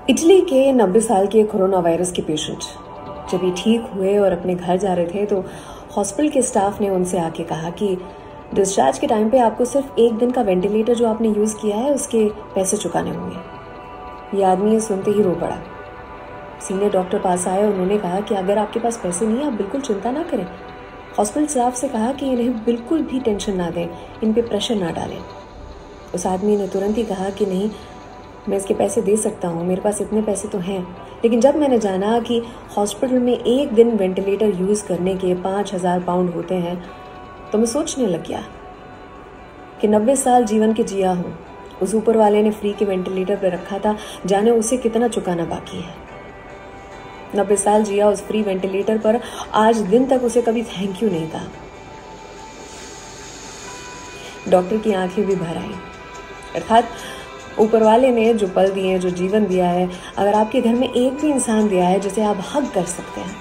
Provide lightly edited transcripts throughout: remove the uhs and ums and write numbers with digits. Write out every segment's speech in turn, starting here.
Italy के 90 साल के कोरोना वायरस के पेशेंट जब ये ठीक हुए और अपने घर जा रहे थे तो हॉस्पिटल के स्टाफ ने उनसे आके कहा कि डिस्चार्ज के टाइम पे आपको सिर्फ 1 दिन का वेंटिलेटर जो आपने यूज़ किया है उसके पैसे चुकाने होंगे। ये आदमी ये सुनते ही रो पड़ा। सीनियर डॉक्टर पास आए, उन्होंने कहा कि अगर आपके पास पैसे नहीं है आप बिल्कुल चिंता ना करें। हॉस्पिटल स्टाफ से कहा कि इन्हें बिल्कुल भी टेंशन ना दें, इन पे प्रेशर ना डालें। उस आदमी ने तुरंत ही कहा कि नहीं, मैं इसके पैसे दे सकता हूँ, मेरे पास इतने पैसे तो हैं। लेकिन जब मैंने जाना कि हॉस्पिटल में 1 दिन वेंटिलेटर यूज़ करने के 5,000 पाउंड होते हैं तो मैं सोचने लग गया कि 90 साल जीवन के जिया हूँ, उस ऊपर वाले ने फ्री के वेंटिलेटर पर रखा था, जाने उसे कितना चुकाना बाकी है। 90 साल जिया उस फ्री वेंटिलेटर पर, आज दिन तक उसे कभी थैंक यू नहीं कहा। डॉक्टर की आंखें भी भर आई। अर्थात ऊपर वाले ने जो पल दिए, जो जीवन दिया है, अगर आपके घर में एक भी इंसान दिया है जिसे आप हग कर सकते हैं,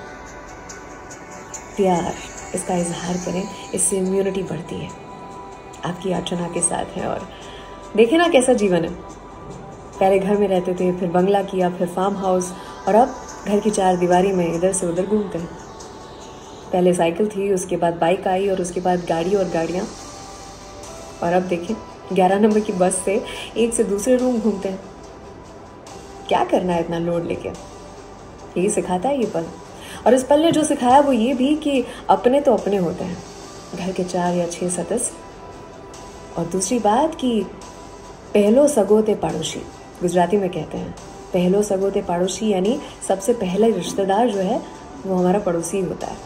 प्यार, इसका इजहार करें, इससे इम्यूनिटी बढ़ती है। आपकी अर्चना के साथ है। और देखे ना कैसा जीवन है। पहले घर में रहते थे, फिर बंगला किया, फिर फार्म हाउस, और अब घर की 4 दीवारी में इधर से उधर घूमते हैं। पहले साइकिल थी, उसके बाद बाइक आई, और उसके बाद गाड़ी और गाड़ियाँ, और अब देखें 11 नंबर की बस से एक से दूसरे रूम घूमते हैं। क्या करना है इतना लोड लेके? यही सिखाता है ये पल। और इस पल ने जो सिखाया वो ये भी कि अपने तो अपने होते हैं, घर के 4 या 6 सदस्य। और दूसरी बात कि पहलो सगोते पड़ोसी, गुजराती में कहते हैं पहलो सगोते पड़ोसी, यानी सबसे पहला रिश्तेदार जो है वो हमारा पड़ोसी होता है।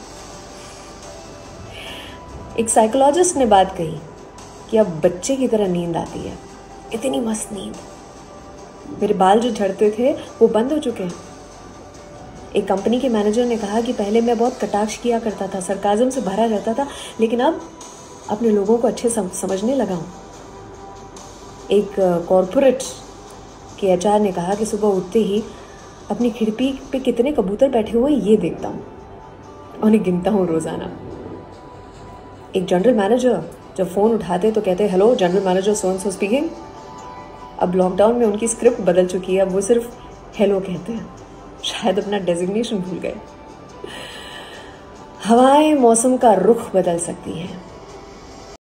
एक साइकोलॉजिस्ट ने बात कही कि अब बच्चे की तरह नींद आती है, इतनी मस्त नींद। मेरे बाल जो झड़ते थे वो बंद हो चुके हैं। एक कंपनी के मैनेजर ने कहा कि पहले मैं बहुत कटाक्ष किया करता था, सरकाज़म से भरा रहता था, लेकिन अब अपने लोगों को अच्छे समझने लगा हूँ। एक कॉरपोरेट के एचआर ने कहा कि सुबह उठते ही अपनी खिड़की पे कितने कबूतर बैठे हुए ये देखता हूँ, उन्हें गिनता हूँ रोज़ाना। एक जनरल मैनेजर जब फ़ोन उठाते तो कहते hello, general manager so and so speaking. अब लॉकडाउन में उनकी स्क्रिप्ट बदल चुकी है, अब वो सिर्फ हेलो कहते हैं, शायद अपना डेजिग्नेशन भूल गए। हवाएं मौसम का रुख बदल सकती हैं।